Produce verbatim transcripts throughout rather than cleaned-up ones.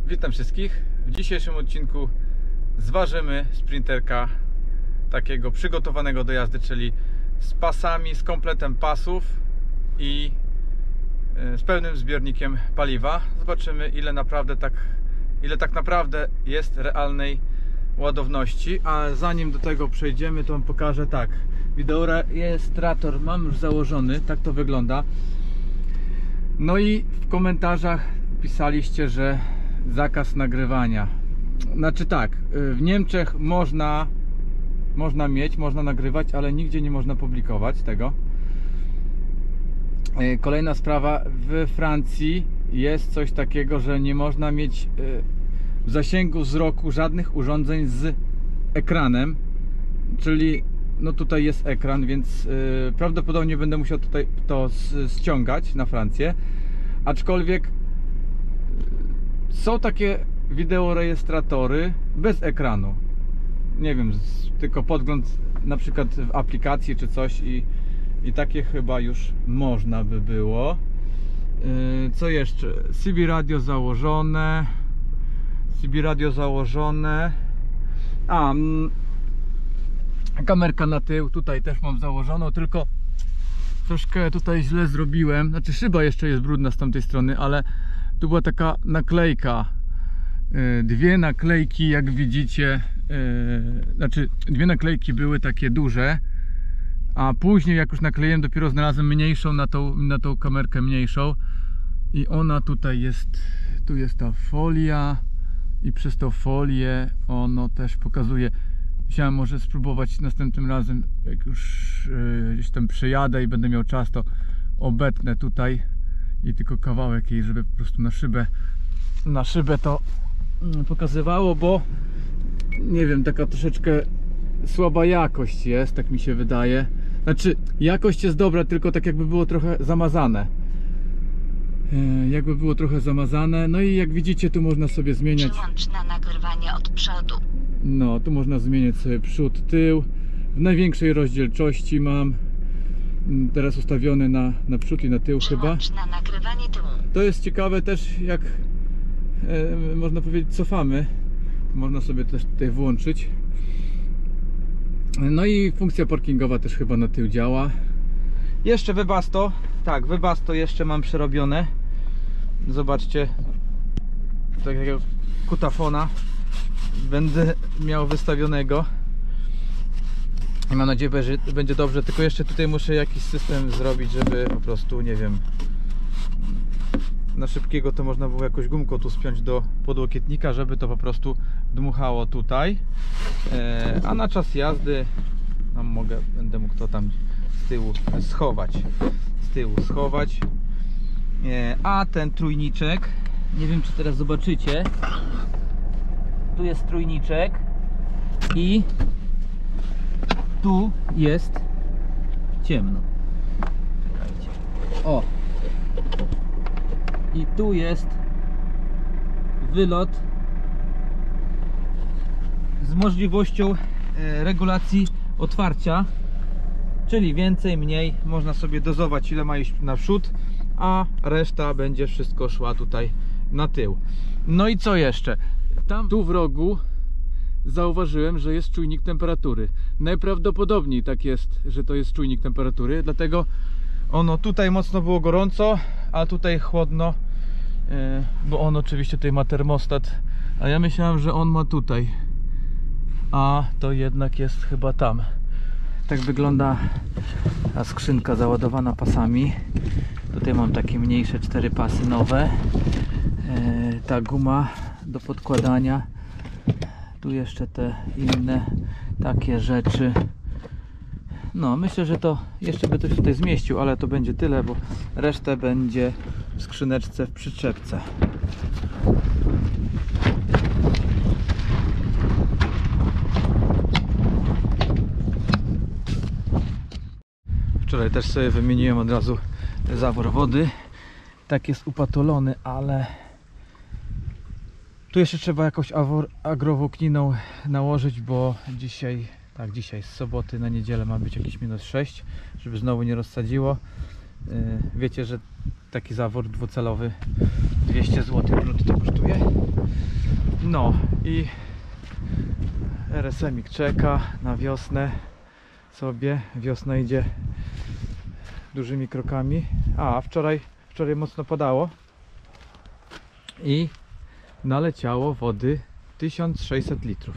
Witam wszystkich. W dzisiejszym odcinku zważymy sprinterka takiego przygotowanego do jazdy, czyli z pasami, z kompletem pasów i z pełnym zbiornikiem paliwa. Zobaczymy, ile naprawdę tak, ile tak naprawdę jest realnej ładowności. A zanim do tego przejdziemy, to wam pokażę tak. Wideorejestrator mam już założony, tak to wygląda. No i w komentarzach pisaliście, że zakaz nagrywania. Znaczy tak, w Niemczech można można mieć, można nagrywać, ale nigdzie nie można publikować tego. Kolejna sprawa, we Francji jest coś takiego, że nie można mieć w zasięgu wzroku żadnych urządzeń z ekranem, czyli no tutaj jest ekran, więc prawdopodobnie będę musiał tutaj to ściągać na Francję, aczkolwiek są takie wideorejestratory bez ekranu. Nie wiem, tylko podgląd na przykład w aplikacji czy coś i, i takie chyba już można by było. Yy, co jeszcze? C B radio założone. C B radio założone. A, mm, kamerka na tył tutaj też mam założoną, tylko troszkę tutaj źle zrobiłem. Znaczy szyba jeszcze jest brudna z tamtej strony, ale tu była taka naklejka, dwie naklejki, jak widzicie, znaczy dwie naklejki były takie duże, a później jak już nakleiłem, dopiero znalazłem mniejszą na tą, na tą kamerkę mniejszą i ona tutaj jest, tu jest ta folia i przez tą folię ono też pokazuje. Chciałem może spróbować następnym razem, jak już gdzieś tam przejadę i będę miał czas, to obetnę tutaj i tylko kawałek jej, żeby po prostu na szybę na szybę to pokazywało, bo nie wiem, taka troszeczkę słaba jakość jest, tak mi się wydaje. Znaczy jakość jest dobra, tylko tak jakby było trochę zamazane, jakby było trochę zamazane. No i jak widzicie, tu można sobie zmieniać. Przyłącz na nagrywanie od przodu. No, tu można zmieniać sobie przód, tył. W największej rozdzielczości mam teraz ustawiony na, na przód i na tył chyba. Na nagrywanie tyłu. To jest ciekawe też, jak e, można powiedzieć, cofamy. Można sobie też tutaj włączyć. No i funkcja parkingowa też chyba na tył działa. Jeszcze Webasto. Tak, Webasto jeszcze mam przerobione. Zobaczcie, takiego kutafona będę miał wystawionego. I mam nadzieję, że będzie dobrze, tylko jeszcze tutaj muszę jakiś system zrobić, żeby po prostu, nie wiem, na szybkiego to można było jakąś gumką tu spiąć do podłokietnika, żeby to po prostu dmuchało tutaj. E, a na czas jazdy no, mogę, będę mógł to tam z tyłu schować. Z tyłu schować. E, a ten trójniczek, nie wiem czy teraz zobaczycie, tu jest trójniczek i tu jest ciemno. Czekajcie. O! I tu jest wylot z możliwością regulacji otwarcia, czyli więcej, mniej można sobie dozować, ile ma iść naprzód, a reszta będzie wszystko szła tutaj na tył. No i co jeszcze? Tam tu w rogu zauważyłem, że jest czujnik temperatury. Najprawdopodobniej tak jest, że to jest czujnik temperatury, dlatego ono tutaj mocno było gorąco, a tutaj chłodno, bo on oczywiście tutaj ma termostat, a ja myślałem, że on ma tutaj, a to jednak jest chyba tam. Tak wygląda ta skrzynka załadowana pasami. Tutaj mam takie mniejsze cztery pasy nowe, ta guma do podkładania. Tu jeszcze te inne takie rzeczy. No, myślę, że to jeszcze by to się tutaj zmieścił, ale to będzie tyle, bo resztę będzie w skrzyneczce w przyczepce. Wczoraj też sobie wymieniłem od razu zawór wody. Tak jest upatolony, ale tu jeszcze trzeba jakąś agrowłókniną nałożyć, bo dzisiaj, tak dzisiaj z soboty na niedzielę ma być jakieś minus sześć, żeby znowu nie rozsadziło. Wiecie, że taki zawór dwucelowy dwieście złotych brutto kosztuje. No i R S M-ik czeka na wiosnę sobie. Wiosna idzie dużymi krokami. A wczoraj, wczoraj mocno padało i naleciało wody tysiąc sześćset litrów.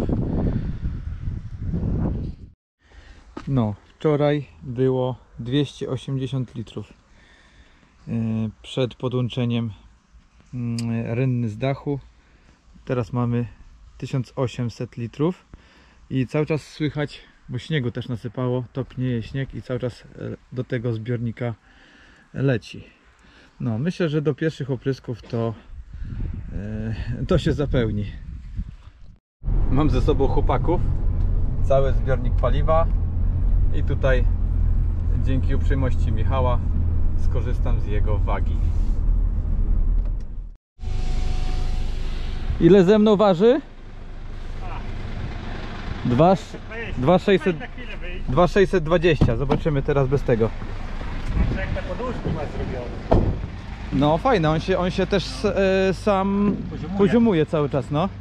No, wczoraj było dwieście osiemdziesiąt litrów przed podłączeniem rynny z dachu. Teraz mamy tysiąc osiemset litrów i cały czas słychać, bo śniegu też nasypało, topnieje śnieg i cały czas do tego zbiornika leci. No, myślę, że do pierwszych oprysków to to się zapełni. Mam ze sobą chłopaków, cały zbiornik paliwa i tutaj dzięki uprzejmości Michała skorzystam z jego wagi. Ile ze mną waży? dwa tysiące sześćset dwadzieścia. Zobaczymy teraz bez tego. Jak te poduszki masz zrobione. No fajne, on się, on się też e, sam poziomuje. poziomuje cały czas, no.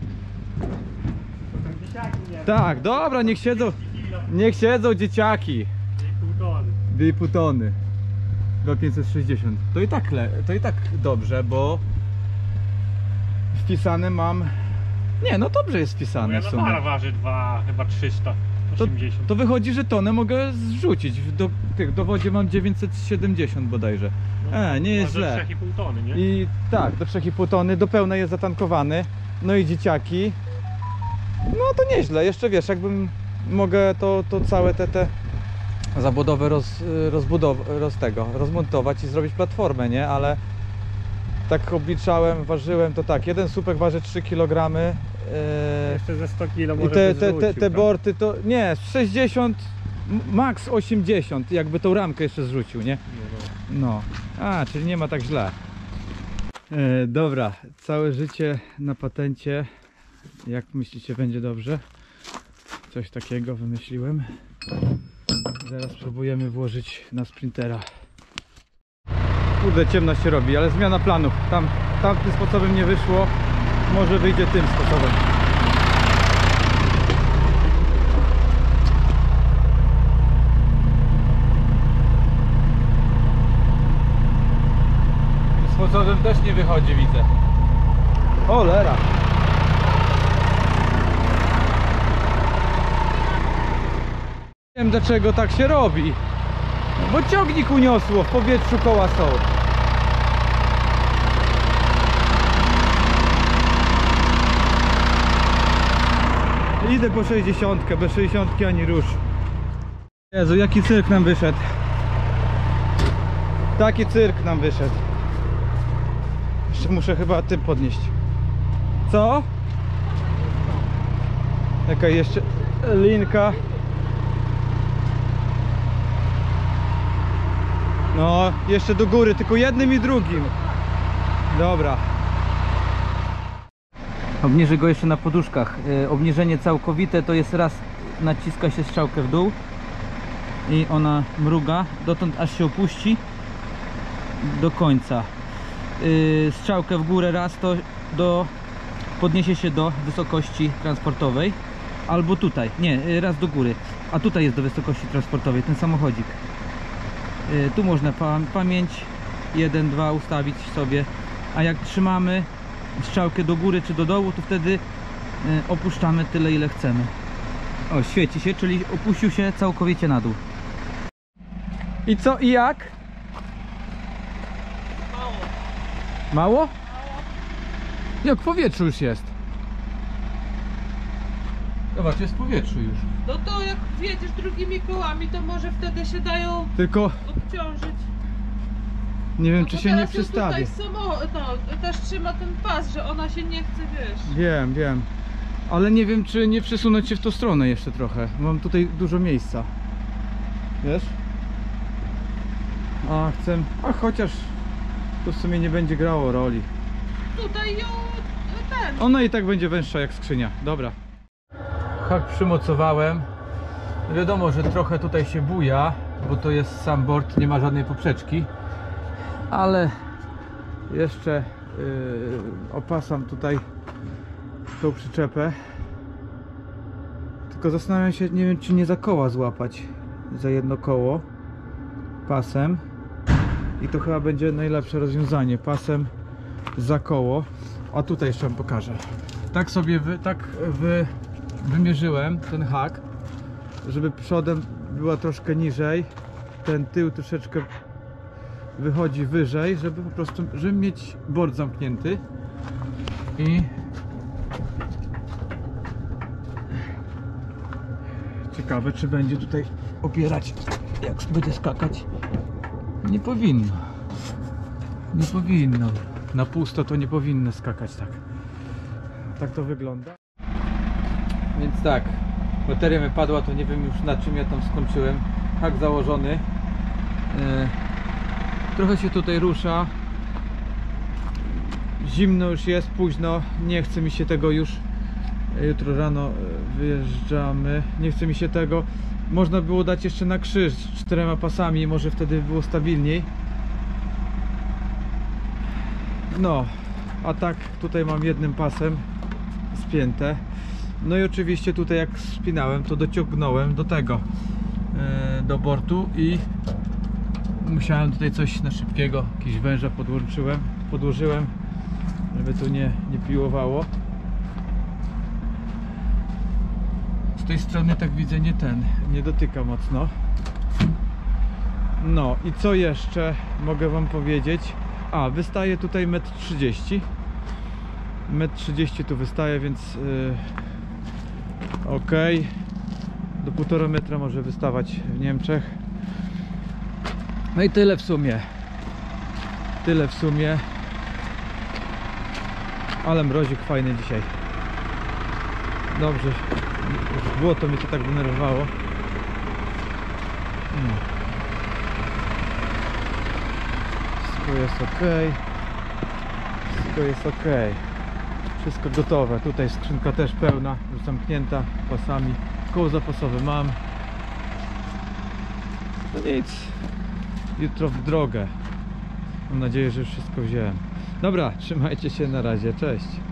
Tak, dobra, niech siedzą, niech siedzą dzieciaki. dwie i pół tony. dwa tysiące pięćset sześćdziesiąt. To i tak, le, to i tak dobrze, bo wpisane mam. Nie, no dobrze jest wpisane w sumie. Moja waży dwa, chyba trzysta osiemdziesiąt. To, to wychodzi, że tonę mogę zrzucić. Do tych dowodzie mam dziewięćset siedemdziesiąt bodajże. No, e, nie jest źle. do trzy i pół tony, nie? I tak, do trzy i pół tony, do pełna jest zatankowany. No i dzieciaki. No to nieźle, jeszcze wiesz, jakbym mogę to, to całe te, te zabudowy roz, rozbudow, roz tego, rozmontować i zrobić platformę, nie? Ale tak obliczałem, ważyłem, to tak, jeden słupek waży trzy kilogramy. Yy, Jeszcze ze sto kilo może I te, by te, te, zrzucił, te tak? borty to, nie, sześćdziesiąt, max osiemdziesiąt, jakby tą ramkę jeszcze zrzucił, nie? No, a, czyli nie ma tak źle. E, dobra, całe życie na patencie. Jak myślicie, będzie dobrze? Coś takiego wymyśliłem. Zaraz spróbujemy włożyć na sprintera. Kurde, ciemno się robi, ale zmiana planów. Tam, tamtym sposobem nie wyszło. Może wyjdzie tym sposobem. Tym sposobem też nie wychodzi, widzę. Cholera! Nie wiem, dlaczego tak się robi. Bo ciągnik uniosło, w powietrzu koła są. Idę po sześćdziesiątkę, bez sześćdziesiątki ani rusz. Jezu, jaki cyrk nam wyszedł. Taki cyrk nam wyszedł. Jeszcze muszę chyba tym podnieść. Co? Jaka jeszcze linka. No, jeszcze do góry, tylko jednym i drugim. Dobra. Obniżę go jeszcze na poduszkach. Yy, obniżenie całkowite to jest raz naciska się strzałkę w dół i ona mruga dotąd aż się opuści do końca. Yy, strzałkę w górę raz to do, podniesie się do wysokości transportowej, albo tutaj, nie, yy, raz do góry, a tutaj jest do wysokości transportowej ten samochodzik. Yy, tu można pa pamięć jeden, dwa ustawić sobie, a jak trzymamy strzałkę do góry czy do dołu, to wtedy y, opuszczamy tyle, ile chcemy. O, świeci się, czyli opuścił się całkowicie na dół. I co, i jak? Mało. Mało? Mało. Jak w powietrzu już jest. Zobacz, jest w powietrzu już. No to jak wjedziesz drugimi kołami, to może wtedy się dają Tylko obciążyć. nie wiem, No czy bo się nie teraz ją przystawi. tutaj samo, no, też trzyma ten pas, że ona się nie chce, wiesz. Wiem, wiem. Ale nie wiem, czy nie przesunąć się w tą stronę jeszcze trochę. Mam tutaj dużo miejsca. Wiesz? A chcę... A chociaż to w sumie nie będzie grało roli. Tutaj ją ten. Ona i tak będzie węższa jak skrzynia. Dobra. Hak przymocowałem. Wiadomo, że trochę tutaj się buja, bo to jest sam bord, nie ma żadnej poprzeczki. Ale jeszcze yy, opasam tutaj tą przyczepę. Tylko zastanawiam się, nie wiem, czy nie za koła złapać. Za jedno koło pasem. I to chyba będzie najlepsze rozwiązanie. Pasem za koło. A tutaj jeszcze wam pokażę. Tak sobie wy, tak wy, wymierzyłem ten hak, żeby przodem była troszkę niżej, ten tył troszeczkę wychodzi wyżej, żeby po prostu, żeby mieć bord zamknięty. I ciekawe, czy będzie tutaj opierać, jak będzie skakać. Nie powinno. Nie powinno. Na pusto to nie powinno skakać tak. Tak to wygląda. Więc tak, bateria mi padła, to nie wiem już na czym ja tam skończyłem. Hak założony. Yy, trochę się tutaj rusza. Zimno już jest, późno. Nie chce mi się tego już. Jutro rano wyjeżdżamy. Nie chce mi się tego. Można było dać jeszcze na krzyż z czterema pasami, może wtedy było stabilniej. No, a tak tutaj mam jednym pasem spięte. No i oczywiście tutaj jak spinałem, to dociągnąłem do tego, yy, do bortu i musiałem tutaj coś na szybkiego, jakiś węża podłączyłem, podłożyłem, żeby tu nie, nie piłowało. Z tej strony tak widzę nie ten, nie dotyka mocno. No i co jeszcze mogę wam powiedzieć? A, wystaje tutaj metr trzydzieści. metr trzydzieści tu wystaje, więc yy, ok. Do półtora metra może wystawać w Niemczech. No i tyle w sumie. Tyle w sumie. Ale mrozik fajny dzisiaj. Dobrze. Już było to mnie to tak denerwowało. No. Wszystko jest ok. Wszystko jest ok. Wszystko gotowe. Tutaj skrzynka też pełna, już zamknięta pasami. Koło zapasowe mam. No nic. Jutro w drogę. Mam nadzieję, że już wszystko wziąłem. Dobra, trzymajcie się, na razie. Cześć.